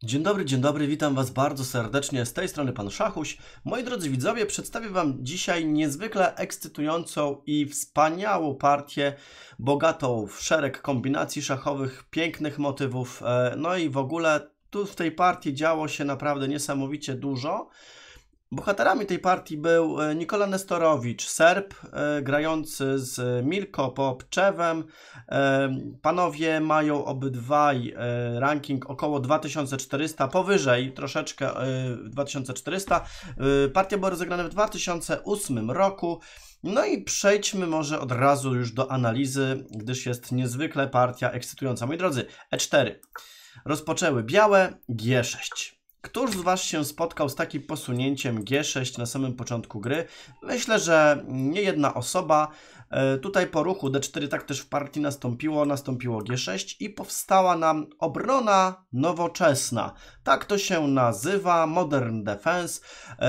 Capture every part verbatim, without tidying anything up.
Dzień dobry, dzień dobry, witam Was bardzo serdecznie, z tej strony Pan Szachuś. Moi drodzy widzowie, przedstawię Wam dzisiaj niezwykle ekscytującą i wspaniałą partię, bogatą w szereg kombinacji szachowych, pięknych motywów, no i w ogóle tu w tej partii działo się naprawdę niesamowicie dużo. Bohaterami tej partii był Nikola Nestorowicz, Serb, e, grający z Milko Popczewem. E, panowie mają obydwaj e, ranking około dwa tysiące czterysta, powyżej troszeczkę e, dwa tysiące czterysta. E, partia była rozegrana w dwa tysiące ósmym roku. No i przejdźmy może od razu już do analizy, gdyż jest niezwykle partia ekscytująca. Moi drodzy, E cztery. Rozpoczęły białe, G sześć. Któż z Was się spotkał z takim posunięciem G sześć na samym początku gry? Myślę, że nie jedna osoba. Tutaj po ruchu D cztery tak też w partii nastąpiło, nastąpiło G sześć i powstała nam obrona nowoczesna. Tak to się nazywa, Modern Defense.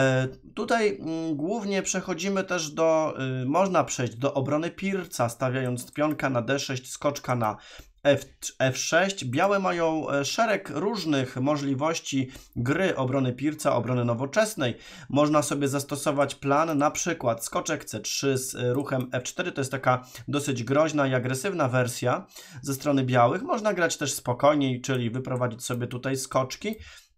Tutaj głównie przechodzimy też do, można przejść do obrony Pirca, stawiając pionka na D sześć, skoczka na F sześć. Białe mają szereg różnych możliwości gry obrony Pirca, obrony nowoczesnej. Można sobie zastosować plan, na przykład skoczek C trzy z ruchem F cztery. To jest taka dosyć groźna i agresywna wersja ze strony białych. Można grać też spokojniej, czyli wyprowadzić sobie tutaj skoczki.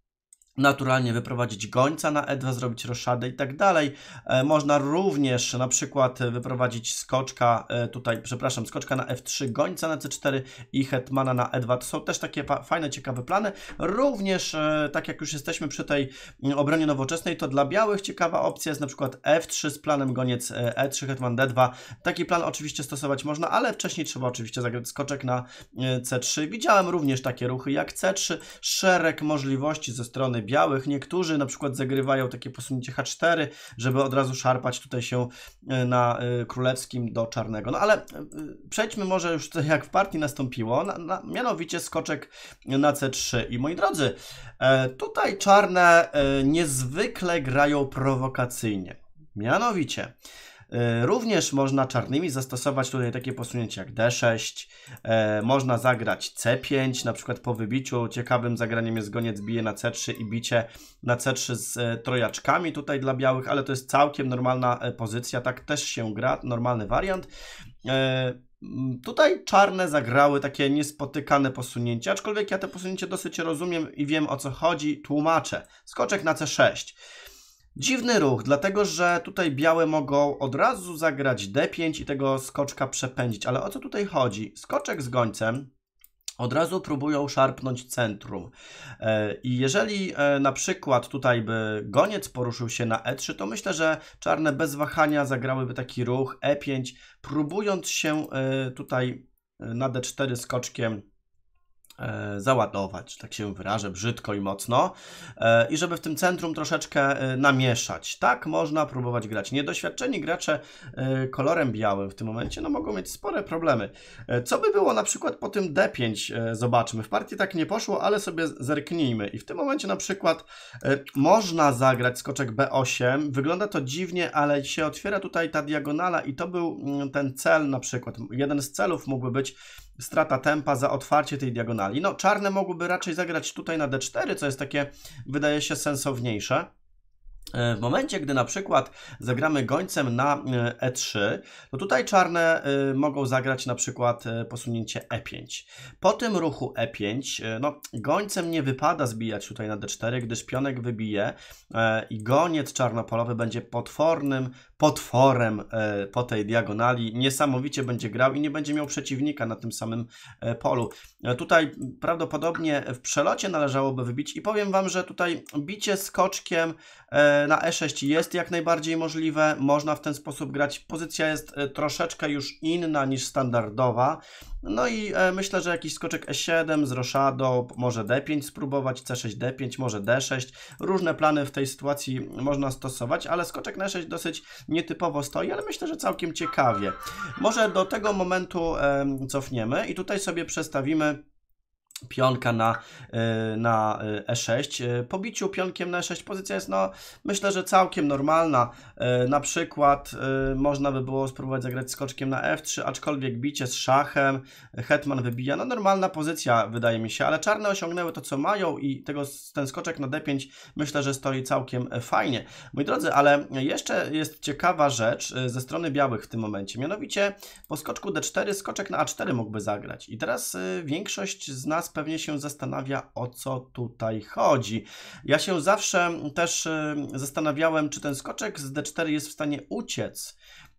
Naturalnie wyprowadzić gońca na E dwa, zrobić roszadę i tak dalej. E, można również na przykład wyprowadzić skoczka, e, tutaj, przepraszam, skoczka na F trzy, gońca na C cztery i hetmana na E dwa. To są też takie fajne, ciekawe plany. Również, e, tak jak już jesteśmy przy tej obronie nowoczesnej, to dla białych ciekawa opcja jest na przykład F trzy z planem goniec E trzy, hetman D dwa. Taki plan oczywiście stosować można, ale wcześniej trzeba oczywiście zagrać skoczek na C trzy. Widziałem również takie ruchy jak C trzy, szereg możliwości ze strony białych. Niektórzy na przykład zagrywają takie posunięcie H cztery, żeby od razu szarpać tutaj się na królewskim do czarnego. No ale przejdźmy może już jak w partii nastąpiło, na, na, mianowicie skoczek na C trzy. I moi drodzy, tutaj czarne niezwykle grają prowokacyjnie. Mianowicie również można czarnymi zastosować tutaj takie posunięcie jak D sześć, e, można zagrać C pięć, na przykład po wybiciu. Ciekawym zagraniem jest goniec bije na C trzy i bicie na C trzy z e, trojaczkami tutaj dla białych, ale to jest całkiem normalna e, pozycja, tak też się gra, normalny wariant. E, Tutaj czarne zagrały takie niespotykane posunięcie, aczkolwiek ja te posunięcie dosyć rozumiem i wiem, o co chodzi, tłumaczę. Skoczek na C sześć. Dziwny ruch, dlatego że tutaj białe mogą od razu zagrać D pięć i tego skoczka przepędzić. Ale o co tutaj chodzi? Skoczek z gońcem od razu próbują szarpnąć centrum. I jeżeli na przykład tutaj by goniec poruszył się na E trzy, to myślę, że czarne bez wahania zagrałyby taki ruch E pięć, próbując się tutaj na D cztery skoczkiem załadować, tak się wyrażę, brzydko i mocno, i żeby w tym centrum troszeczkę namieszać. Tak można próbować grać. Niedoświadczeni gracze kolorem białym w tym momencie no mogą mieć spore problemy. Co by było na przykład po tym D pięć? Zobaczmy. W partii tak nie poszło, ale sobie zerknijmy. I w tym momencie na przykład można zagrać skoczek B osiem. Wygląda to dziwnie, ale się otwiera tutaj ta diagonala i to był ten cel na przykład. Jeden z celów mógłby być strata tempa za otwarcie tej diagonali. No, czarne mogłyby raczej zagrać tutaj na D cztery, co jest takie, wydaje się, sensowniejsze. W momencie, gdy na przykład zagramy gońcem na E trzy, to tutaj czarne mogą zagrać na przykład posunięcie E pięć. Po tym ruchu E pięć, no gońcem nie wypada zbijać tutaj na D cztery, gdyż pionek wybije i goniec czarnopolowy będzie potwornym potworem po tej diagonali. Niesamowicie będzie grał i nie będzie miał przeciwnika na tym samym polu. Tutaj prawdopodobnie w przelocie należałoby wybić i powiem Wam, że tutaj bicie skoczkiem na E sześć jest jak najbardziej możliwe. Można w ten sposób grać. Pozycja jest troszeczkę już inna niż standardowa. No i myślę, że jakiś skoczek E siedem z roszadą, może D pięć spróbować, C sześć, D pięć, może D sześć. Różne plany w tej sytuacji można stosować, ale skoczek na E sześć dosyć nietypowo stoi, ale myślę, że całkiem ciekawie. Może do tego momentu e, cofniemy i tutaj sobie przestawimy pionka na, na e sześć. Po biciu pionkiem na e sześć pozycja jest, no, myślę, że całkiem normalna. Na przykład można by było spróbować zagrać skoczkiem na f trzy, aczkolwiek bicie z szachem, hetman wybija, no normalna pozycja wydaje mi się, ale czarne osiągnęły to, co mają i tego, ten skoczek na d pięć myślę, że stoi całkiem fajnie. Moi drodzy, ale jeszcze jest ciekawa rzecz ze strony białych w tym momencie, mianowicie po skoczku d cztery skoczek na a cztery mógłby zagrać i teraz większość z nas pewnie się zastanawia, o co tutaj chodzi. Ja się zawsze też zastanawiałem, czy ten skoczek z d cztery jest w stanie uciec,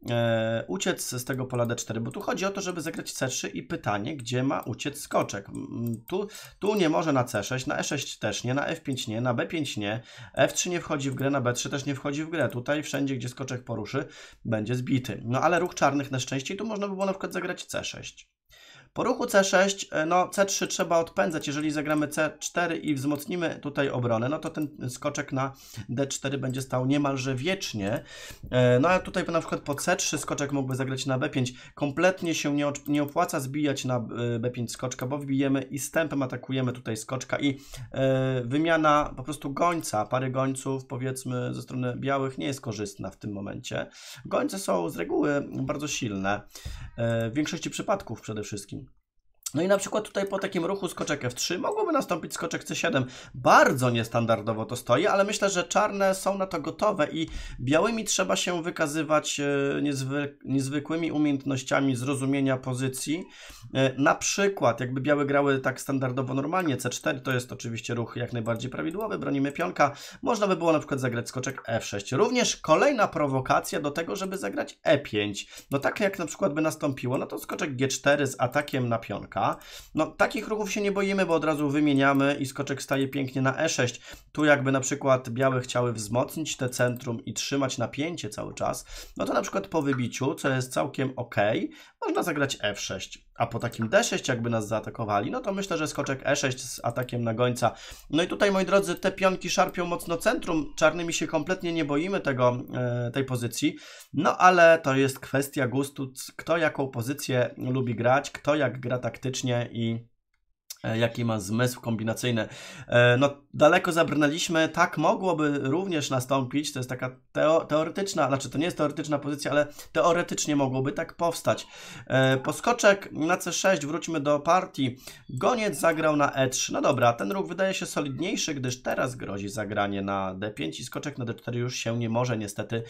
e, uciec z tego pola d cztery, bo tu chodzi o to, żeby zagrać c trzy i pytanie, gdzie ma uciec skoczek. Tu, tu nie może na c sześć, na e sześć też nie, na f pięć nie, na b pięć nie, f trzy nie wchodzi w grę, na b trzy też nie wchodzi w grę. Tutaj wszędzie, gdzie skoczek poruszy, będzie zbity. No ale ruch czarnych na szczęście, tu można by było na przykład zagrać c sześć. Po ruchu c sześć, no c trzy trzeba odpędzać, jeżeli zagramy c cztery i wzmocnimy tutaj obronę, no to ten skoczek na d cztery będzie stał niemalże wiecznie. No a tutaj na przykład po c trzy skoczek mógłby zagrać na b pięć. Kompletnie się nie, nie opłaca zbijać na b pięć skoczka, bo wbijemy i stępem atakujemy tutaj skoczka i e, wymiana po prostu gońca, pary gońców powiedzmy ze strony białych nie jest korzystna w tym momencie. Gońce są z reguły bardzo silne, e, w większości przypadków przede wszystkim. No i na przykład tutaj po takim ruchu skoczek f trzy mogłoby nastąpić skoczek c siedem. Bardzo niestandardowo to stoi, ale myślę, że czarne są na to gotowe i białymi trzeba się wykazywać niezwy niezwykłymi umiejętnościami zrozumienia pozycji. Na przykład jakby białe grały tak standardowo normalnie, c cztery to jest oczywiście ruch jak najbardziej prawidłowy, bronimy pionka. Można by było na przykład zagrać skoczek f sześć. Również kolejna prowokacja do tego, żeby zagrać e pięć. No tak jak na przykład by nastąpiło, no to skoczek g cztery z atakiem na pionka. No takich ruchów się nie boimy, bo od razu wymieniamy i skoczek staje pięknie na e sześć. Tu jakby na przykład białe chciały wzmocnić te centrum i trzymać napięcie cały czas, no to na przykład po wybiciu, co jest całkiem ok, można zagrać f sześć. A po takim d sześć jakby nas zaatakowali, no to myślę, że skoczek e sześć z atakiem na gońca. No i tutaj, moi drodzy, te pionki szarpią mocno centrum. Czarnymi się kompletnie nie boimy tego, e, tej pozycji. No ale to jest kwestia gustu, kto jaką pozycję lubi grać, kto jak gra taktycznie i jaki ma zmysł kombinacyjny. No daleko zabrnęliśmy, tak mogłoby również nastąpić, to jest taka teo teoretyczna, znaczy to nie jest teoretyczna pozycja, ale teoretycznie mogłoby tak powstać. Po skoczek na c sześć wróćmy do partii, goniec zagrał na e trzy, no dobra, ten ruch wydaje się solidniejszy, gdyż teraz grozi zagranie na d pięć i skoczek na d cztery już się nie może niestety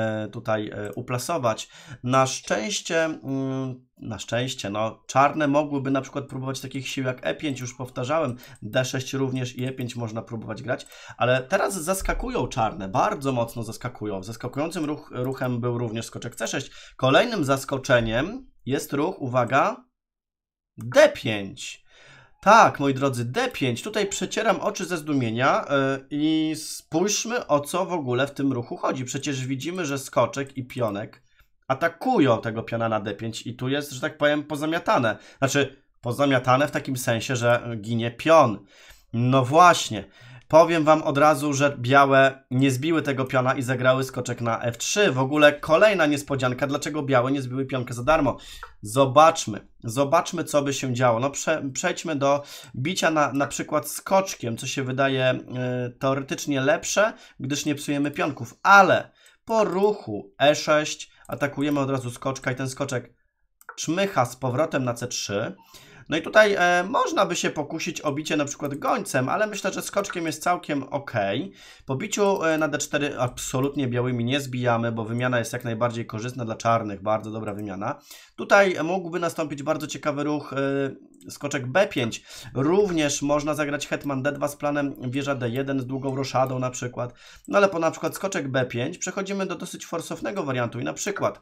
tutaj uplasować. Na szczęście Na szczęście, no, czarne mogłyby na przykład próbować takich sił jak e pięć, już powtarzałem, d sześć również i e pięć można próbować grać, ale teraz zaskakują czarne, bardzo mocno zaskakują. Zaskakującym ruch, ruchem był również skoczek c sześć. Kolejnym zaskoczeniem jest ruch, uwaga, d pięć. Tak, moi drodzy, d pięć. Tutaj przecieram oczy ze zdumienia yy, i spójrzmy, o co w ogóle w tym ruchu chodzi. Przecież widzimy, że skoczek i pionek atakują tego piona na d pięć i tu jest, że tak powiem, pozamiatane. Znaczy, pozamiatane w takim sensie, że ginie pion. No właśnie. Powiem wam od razu, że białe nie zbiły tego piona i zagrały skoczek na f trzy. W ogóle kolejna niespodzianka, dlaczego białe nie zbiły pionka za darmo. Zobaczmy. Zobaczmy, co by się działo. No prze, przejdźmy do bicia na, na przykład skoczkiem, co się wydaje yy, teoretycznie lepsze, gdyż nie psujemy pionków. Ale po ruchu e sześć atakujemy od razu skoczka i ten skoczek czmycha z powrotem na c trzy. No i tutaj e, można by się pokusić o bicie na przykład gońcem, ale myślę, że skoczkiem jest całkiem ok. Po biciu e, na d cztery absolutnie białymi nie zbijamy, bo wymiana jest jak najbardziej korzystna dla czarnych. Bardzo dobra wymiana. Tutaj mógłby nastąpić bardzo ciekawy ruch e, skoczek b pięć. Również można zagrać hetman d dwa z planem wieża d jeden z długą roszadą na przykład. No ale po na przykład skoczek b pięć przechodzimy do dosyć forsownego wariantu i na przykład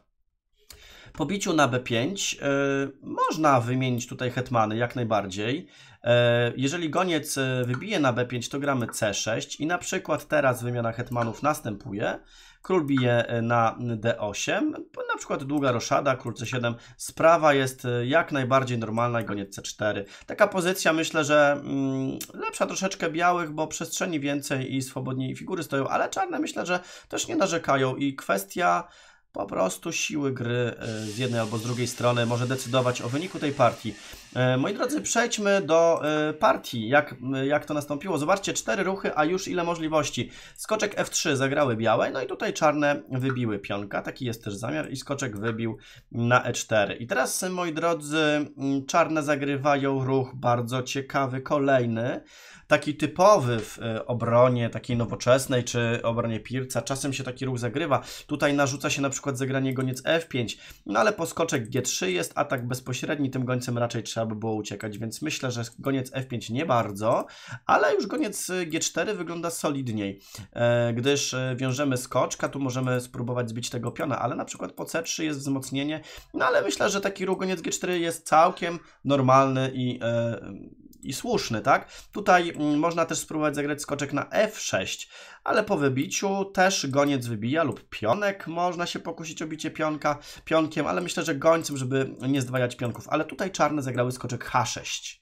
po biciu na b pięć yy, można wymienić tutaj hetmany jak najbardziej. Yy, jeżeli goniec wybije na b pięć, to gramy c sześć i na przykład teraz wymiana hetmanów następuje. Król bije na d osiem, na przykład długa roszada, król c siedem. Sprawa jest jak najbardziej normalna i goniec c cztery. Taka pozycja myślę, że mm, lepsza troszeczkę białych, bo przestrzeni więcej i swobodniej figury stoją, ale czarne myślę, że też nie narzekają i kwestia po prostu siły gry z jednej albo z drugiej strony może decydować o wyniku tej partii. Moi drodzy, przejdźmy do partii, jak, jak to nastąpiło. Zobaczcie, cztery ruchy, a już ile możliwości. Skoczek F trzy zagrały białe, no i tutaj czarne wybiły pionka, taki jest też zamiar i skoczek wybił na E cztery. I teraz, moi drodzy, czarne zagrywają ruch bardzo ciekawy, kolejny, taki typowy w obronie takiej nowoczesnej, czy obronie Pirca. Czasem się taki ruch zagrywa. Tutaj narzuca się na przykład zagranie goniec F pięć, no ale po skoczek G trzy jest atak bezpośredni, tym gońcem raczej trzeba by było uciekać, więc myślę, że goniec F pięć nie bardzo, ale już goniec G cztery wygląda solidniej, gdyż wiążemy skoczka, tu możemy spróbować zbić tego piona, ale na przykład po C trzy jest wzmocnienie, no ale myślę, że taki ruch goniec G cztery jest całkiem normalny i i słuszny, tak? Tutaj można też spróbować zagrać skoczek na F sześć, ale po wybiciu też goniec wybija lub pionek. Można się pokusić o bicie pionka pionkiem, ale myślę, że gońcem, żeby nie zdwajać pionków. Ale tutaj czarne zagrały skoczek H sześć.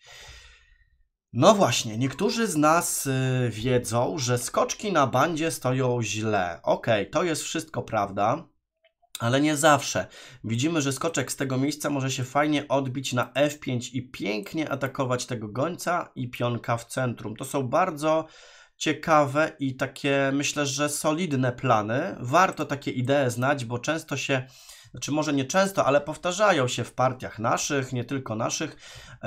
No właśnie, niektórzy z nas yy, wiedzą, że skoczki na bandzie stoją źle. Okej, okay, to jest wszystko prawda. Ale nie zawsze. Widzimy, że skoczek z tego miejsca może się fajnie odbić na F pięć i pięknie atakować tego gońca i pionka w centrum. To są bardzo ciekawe i takie, myślę, że solidne plany. Warto takie idee znać, bo często się, znaczy może nie często, ale powtarzają się w partiach naszych, nie tylko naszych.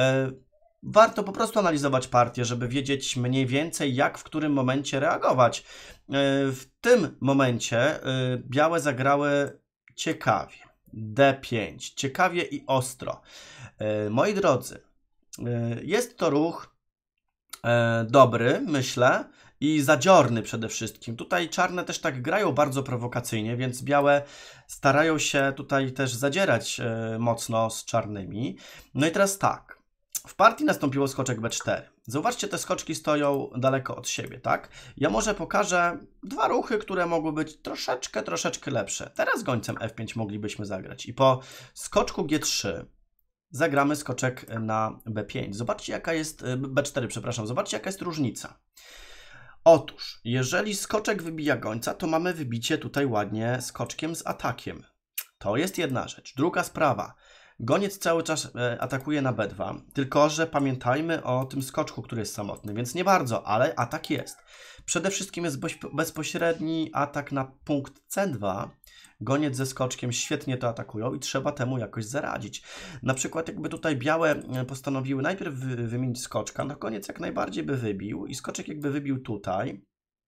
Warto po prostu analizować partię, żeby wiedzieć mniej więcej, jak w którym momencie reagować. W tym momencie białe zagrały ciekawie. D pięć. Ciekawie i ostro. E, moi drodzy, e, jest to ruch e, dobry, myślę, i zadziorny przede wszystkim. Tutaj czarne też tak grają bardzo prowokacyjnie, więc białe starają się tutaj też zadzierać e, mocno z czarnymi. No i teraz tak. W partii nastąpiło skoczek B cztery. Zauważcie, te skoczki stoją daleko od siebie, tak? Ja może pokażę dwa ruchy, które mogły być troszeczkę, troszeczkę lepsze. Teraz gońcem F pięć moglibyśmy zagrać i po skoczku G trzy zagramy skoczek na B pięć. Zobaczcie, jaka jest, B cztery, przepraszam, zobaczcie, jaka jest różnica. Otóż, jeżeli skoczek wybija gońca, to mamy wybicie tutaj ładnie skoczkiem z atakiem. To jest jedna rzecz. Druga sprawa. Goniec cały czas atakuje na B dwa, tylko że pamiętajmy o tym skoczku, który jest samotny, więc nie bardzo, ale atak jest. Przede wszystkim jest bezpośredni atak na punkt C dwa. Goniec ze skoczkiem świetnie to atakują i trzeba temu jakoś zaradzić. Na przykład jakby tutaj białe postanowiły najpierw wymienić skoczka, no goniec jak najbardziej by wybił i skoczek jakby wybił tutaj,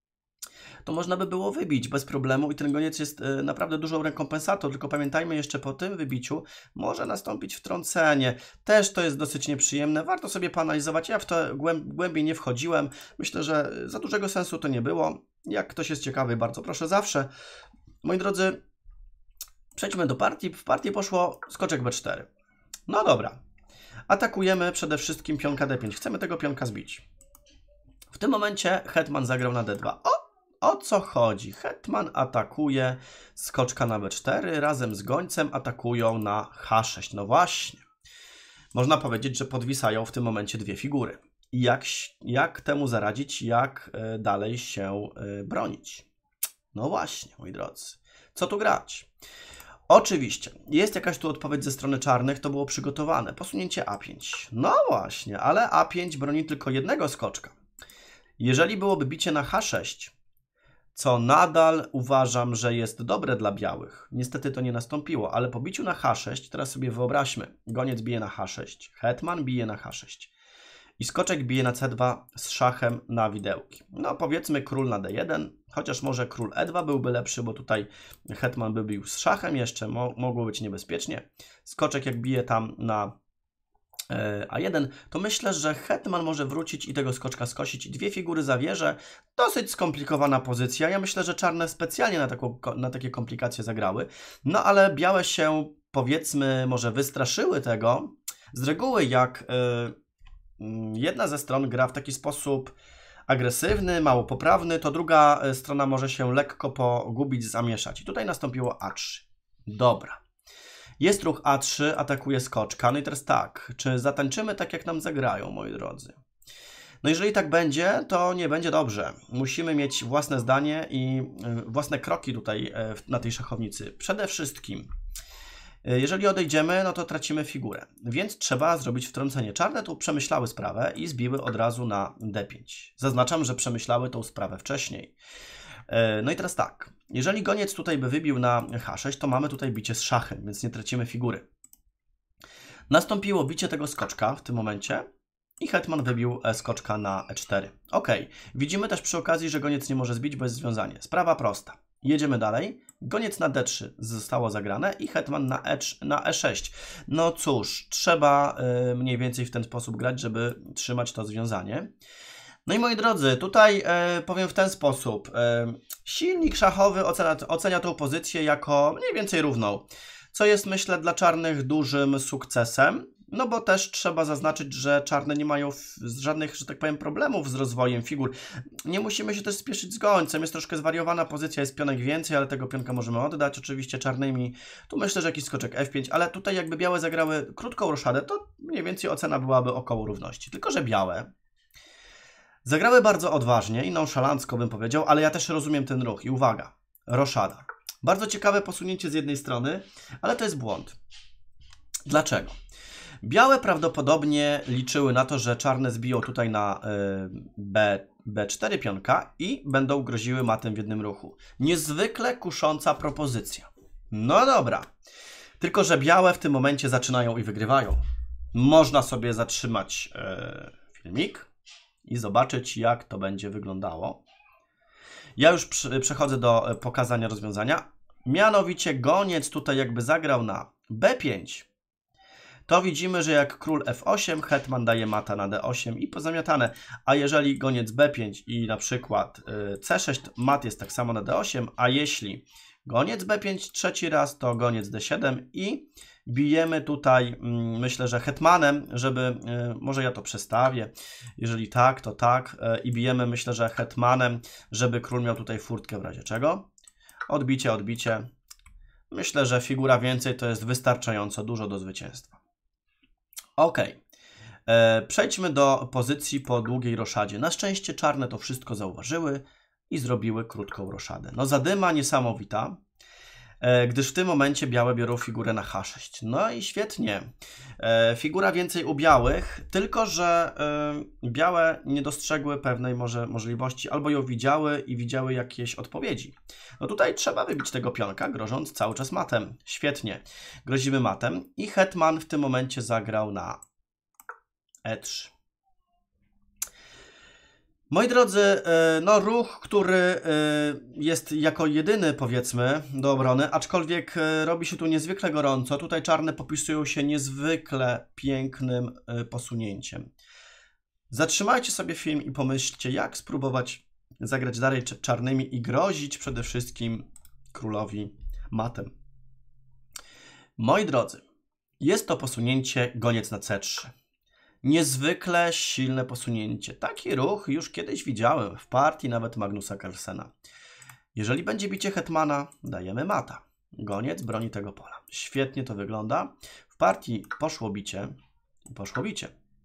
to można by było wybić bez problemu i ten goniec jest y, naprawdę dużą rekompensatą, tylko pamiętajmy jeszcze po tym wybiciu może nastąpić wtrącenie. Też to jest dosyć nieprzyjemne, warto sobie poanalizować, ja w to głęb głębiej nie wchodziłem, myślę, że za dużego sensu to nie było. Jak ktoś jest ciekawy, bardzo proszę zawsze. Moi drodzy, przejdźmy do partii. W partii poszło skoczek B cztery. No dobra, atakujemy przede wszystkim pionka D pięć, chcemy tego pionka zbić. W tym momencie hetman zagrał na D dwa. O! O co chodzi? Hetman atakuje skoczka na B cztery, razem z gońcem atakują na H sześć. No właśnie. Można powiedzieć, że podwisają w tym momencie dwie figury. I jak, jak temu zaradzić, jak dalej się bronić? No właśnie, moi drodzy. Co tu grać? Oczywiście, jest jakaś tu odpowiedź ze strony czarnych, to było przygotowane. Posunięcie A pięć. No właśnie, ale A pięć broni tylko jednego skoczka. Jeżeli byłoby bicie na H sześć, co nadal uważam, że jest dobre dla białych. Niestety to nie nastąpiło, ale po biciu na H sześć, teraz sobie wyobraźmy, goniec bije na H sześć, hetman bije na H sześć i skoczek bije na C dwa z szachem na widełki. No powiedzmy król na D jeden, chociaż może król E dwa byłby lepszy, bo tutaj hetman by bił z szachem jeszcze, mo mogło być niebezpiecznie. Skoczek jak bije tam na A jeden, to myślę, że hetman może wrócić i tego skoczka skosić i dwie figury za wieżę. Dosyć skomplikowana pozycja. Ja myślę, że czarne specjalnie na, taką, na takie komplikacje zagrały. No ale białe się, powiedzmy, może wystraszyły tego. Z reguły jak yy, jedna ze stron gra w taki sposób agresywny, mało poprawny, to druga strona może się lekko pogubić, zamieszać. I tutaj nastąpiło A trzy. Dobra. Jest ruch A trzy, atakuje skoczka. No i teraz tak, czy zatańczymy tak, jak nam zagrają, moi drodzy? No jeżeli tak będzie, to nie będzie dobrze. Musimy mieć własne zdanie i własne kroki tutaj na tej szachownicy. Przede wszystkim, jeżeli odejdziemy, no to tracimy figurę, więc trzeba zrobić wtrącenie. Czarne tu przemyślały sprawę i zbiły od razu na D pięć. Zaznaczam, że przemyślały tą sprawę wcześniej. No i teraz tak, jeżeli goniec tutaj by wybił na H sześć, to mamy tutaj bicie z szachem, więc nie tracimy figury. Nastąpiło bicie tego skoczka w tym momencie i hetman wybił skoczka na E cztery. Ok, widzimy też przy okazji, że goniec nie może zbić, bo jest związanie. Sprawa prosta. Jedziemy dalej. Goniec na D trzy zostało zagrane i hetman na, e, na E sześć. No cóż, trzeba y, mniej więcej w ten sposób grać, żeby trzymać to związanie. No i moi drodzy, tutaj y, powiem w ten sposób. Y, silnik szachowy ocenia, ocenia tą pozycję jako mniej więcej równą, co jest, myślę, dla czarnych dużym sukcesem. No bo też trzeba zaznaczyć, że czarne nie mają żadnych, że tak powiem, problemów z rozwojem figur. Nie musimy się też spieszyć z gońcem. Jest troszkę zwariowana pozycja, jest pionek więcej, ale tego pionka możemy oddać oczywiście czarnymi. Tu myślę, że jakiś skoczek F pięć, ale tutaj jakby białe zagrały krótką roszadę, to mniej więcej ocena byłaby około równości. Tylko że białe zagrały bardzo odważnie i nonszalancko bym powiedział, ale ja też rozumiem ten ruch. I uwaga, roszada. Bardzo ciekawe posunięcie z jednej strony, ale to jest błąd. Dlaczego? Białe prawdopodobnie liczyły na to, że czarne zbiją tutaj na B, B cztery pionka i będą groziły matem w jednym ruchu. Niezwykle kusząca propozycja. No dobra. Tylko że białe w tym momencie zaczynają i wygrywają. Można sobie zatrzymać e, filmik i zobaczyć, jak to będzie wyglądało. Ja już przy, przechodzę do pokazania rozwiązania. Mianowicie goniec tutaj jakby zagrał na B pięć. To widzimy, że jak król F osiem, hetman daje mata na D osiem i pozamiatane. A jeżeli goniec B pięć i na przykład C sześć, mat jest tak samo na D osiem, a jeśli goniec B pięć trzeci raz, to goniec D siedem i bijemy tutaj, myślę, że hetmanem, żeby, może ja to przestawię, jeżeli tak, to tak, i bijemy, myślę, że hetmanem, żeby król miał tutaj furtkę w razie czego. Odbicie, odbicie. Myślę, że figura więcej to jest wystarczająco dużo do zwycięstwa. Ok, e, przejdźmy do pozycji po długiej roszadzie. Na szczęście czarne to wszystko zauważyły i zrobiły krótką roszadę. No zadyma niesamowita, e, gdyż w tym momencie białe biorą figurę na H sześć. No i świetnie. E, figura więcej u białych, tylko że e, białe nie dostrzegły pewnej może możliwości, albo ją widziały i widziały jakieś odpowiedzi. No tutaj trzeba wybić tego pionka, grożąc cały czas matem. Świetnie. Grozimy matem i hetman w tym momencie zagrał na E trzy. Moi drodzy, no ruch, który jest jako jedyny, powiedzmy, do obrony, aczkolwiek robi się tu niezwykle gorąco. Tutaj czarne popisują się niezwykle pięknym posunięciem. Zatrzymajcie sobie film i pomyślcie, jak spróbować zagrać dalej czarnymi i grozić przede wszystkim królowi matem. Moi drodzy, jest to posunięcie goniec na C trzy. Niezwykle silne posunięcie. Taki ruch już kiedyś widziałem w partii nawet Magnusa Carlsena. Jeżeli będzie bicie hetmana, dajemy mata. Goniec broni tego pola. Świetnie to wygląda. W partii poszło bicie. Poszło bicie.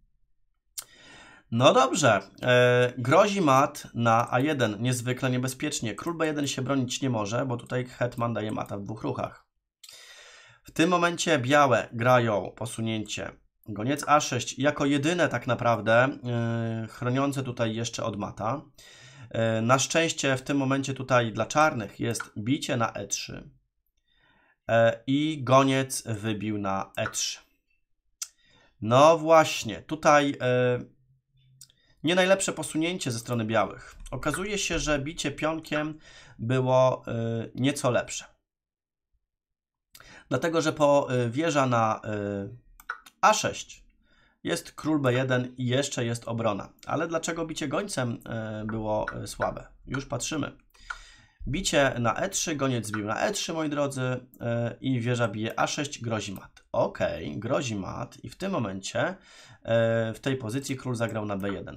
No dobrze. E, grozi mat na A jeden. Niezwykle niebezpiecznie. Król B jeden się bronić nie może, bo tutaj hetman daje mata w dwóch ruchach. W tym momencie białe grają posunięcie goniec A sześć jako jedyne tak naprawdę yy, chroniące tutaj jeszcze od mata. Yy, na szczęście w tym momencie tutaj dla czarnych jest bicie na E trzy yy, i goniec wybił na E trzy. No właśnie, tutaj yy, nie najlepsze posunięcie ze strony białych. Okazuje się, że bicie pionkiem było yy, nieco lepsze. Dlatego, że po yy, wieża na yy, A sześć jest król B jeden i jeszcze jest obrona. Ale dlaczego bicie gońcem było słabe? Już patrzymy. Bicie na E trzy, goniec zbił na E trzy, moi drodzy, i wieża bije A sześć, grozi mat. Ok, grozi mat i w tym momencie w tej pozycji król zagrał na B jeden.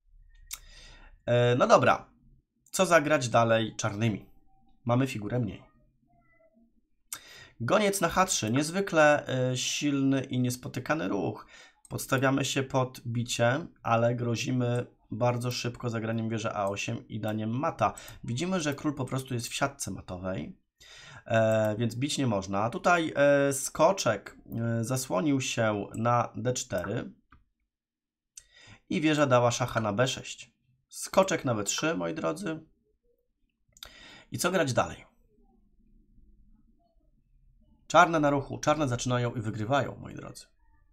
No dobra, co zagrać dalej czarnymi? Mamy figurę mniej. Goniec na H trzy, niezwykle y, silny i niespotykany ruch. Podstawiamy się pod bicie, ale grozimy bardzo szybko zagraniem wieży A osiem i daniem mata. Widzimy, że król po prostu jest w siatce matowej, e, więc bić nie można. Tutaj e, skoczek e, zasłonił się na D cztery i wieża dała szacha na B sześć. Skoczek na B trzy, moi drodzy. I co grać dalej? Czarne na ruchu. Czarne zaczynają i wygrywają, moi drodzy.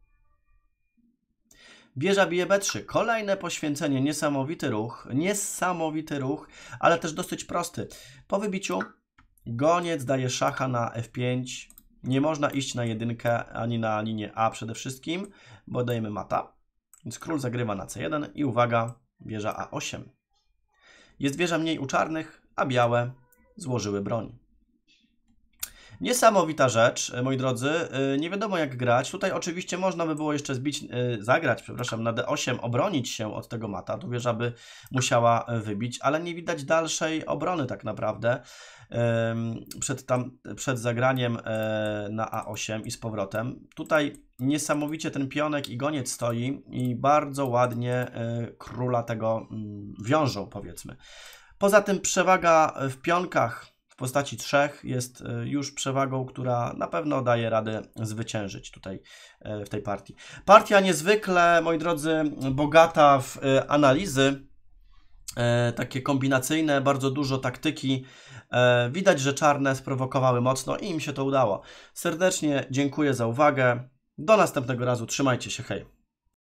Wieża bije B trzy. Kolejne poświęcenie. Niesamowity ruch. Niesamowity ruch, ale też dosyć prosty. Po wybiciu goniec daje szacha na F pięć. Nie można iść na jedynkę ani na linię A przede wszystkim, bo dajemy mata. Więc król zagrywa na C jeden i uwaga, wieża A osiem. Jest wieża mniej u czarnych, a białe złożyły broń. Niesamowita rzecz, moi drodzy. Nie wiadomo jak grać. Tutaj oczywiście można by było jeszcze zbić, zagrać, przepraszam, na D osiem, obronić się od tego mata. Tu wieża by musiała wybić, ale nie widać dalszej obrony tak naprawdę przed, tam, przed zagraniem na A osiem i z powrotem. Tutaj niesamowicie ten pionek i goniec stoi i bardzo ładnie króla tego wiążą, powiedzmy. Poza tym przewaga w pionkach w postaci trzech jest już przewagą, która na pewno daje radę zwyciężyć tutaj w tej partii. Partia niezwykle, moi drodzy, bogata w analizy, takie kombinacyjne, bardzo dużo taktyki. Widać, że czarne sprowokowały mocno i im się to udało. Serdecznie dziękuję za uwagę. Do następnego razu. Trzymajcie się, hej.